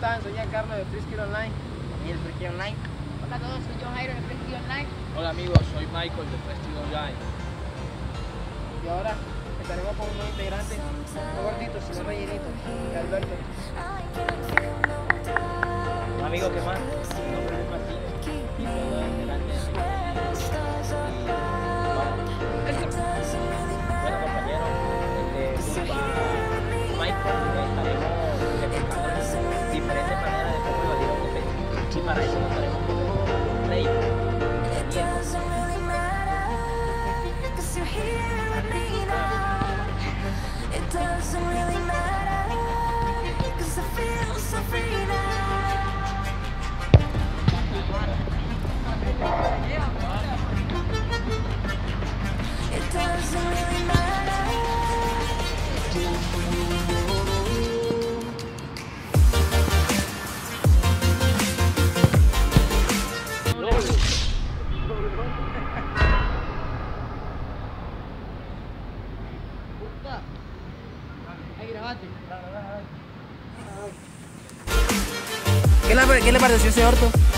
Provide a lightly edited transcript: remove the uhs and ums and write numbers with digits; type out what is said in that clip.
están? Soy Giancarlo de Frisky Online. ¿Y el Frisky Online? Hola a todos, soy John Jairo de Frisky Online. Hola amigos, soy Michael de Frisky Online. Y ahora estaremos con un nuevo integrante, no gordito, sino rellenito, de Alberto. Un amigo que más, mi nombre es Martínez y todo es delante de mí. Bueno compañeros, junto a Michael estaremos explicando diferentes maneras de cómo evaluar un defecto. Y para eso nos estaremos con Play. Doesn't really matter, 'cause I feel so free now. It doesn't really matter. ¿Qué le pareció ese orto?